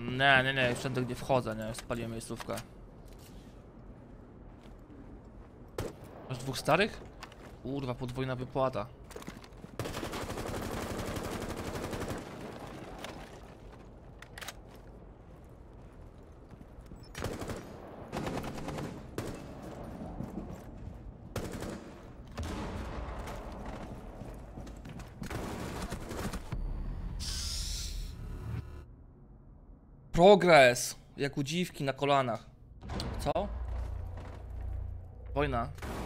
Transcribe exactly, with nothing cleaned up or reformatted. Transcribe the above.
Nie, nie, nie, już tędy nie wchodzę, nie, spaliłem miejscówkę. Masz dwóch starych? Kurwa, podwójna wypłata. Progres! Jak u dziwki na kolanach. Co? Wojna.